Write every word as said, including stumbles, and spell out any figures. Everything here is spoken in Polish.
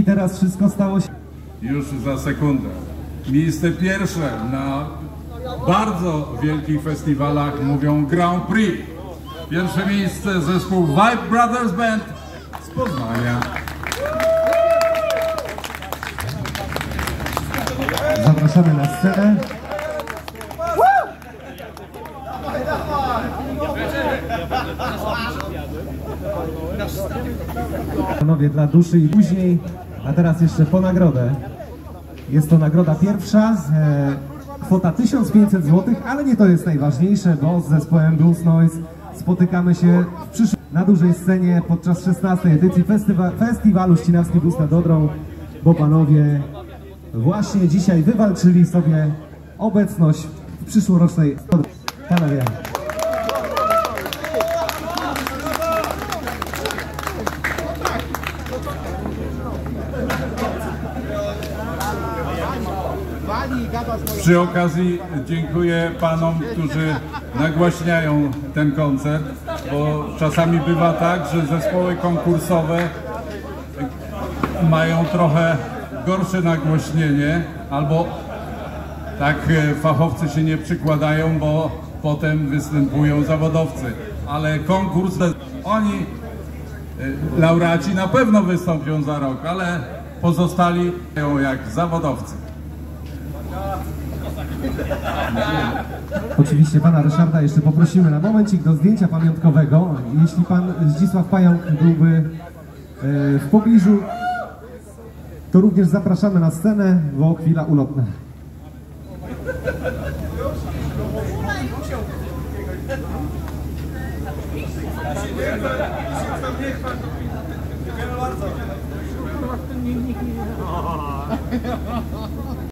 teraz wszystko stało się... Już za sekundę. Miejsce pierwsze na bardzo wielkich festiwalach mówią Grand Prix. Pierwsze miejsce zespół Vibe Brothers Band z Poznania. Zapraszamy na scenę. Panowie, dla duszy i później, a teraz jeszcze po nagrodę. Jest to nagroda pierwsza, e, kwota tysiąc pięćset złotych, ale nie to jest najważniejsze, bo z zespołem Blues Noise spotykamy się w przyszłym, na dużej scenie podczas szesnastej edycji festiwa festiwalu Ścinawski Blues nad Odrą, bo panowie właśnie dzisiaj wywalczyli sobie obecność w przyszłorocznej... Panowie. Przy okazji dziękuję panom, którzy nagłaśniają ten koncert, bo czasami bywa tak, że zespoły konkursowe mają trochę gorsze nagłośnienie, albo tak fachowcy się nie przykładają, bo potem występują zawodowcy. Ale konkurs, oni, laureaci na pewno wystąpią za rok, ale pozostali są jak zawodowcy. Oczywiście pana Ryszarda jeszcze poprosimy na momencik do zdjęcia pamiątkowego. Jeśli pan Zdzisław Pająk byłby w pobliżu, to również zapraszamy na scenę, bo chwila ulotna. Dziękuję bardzo.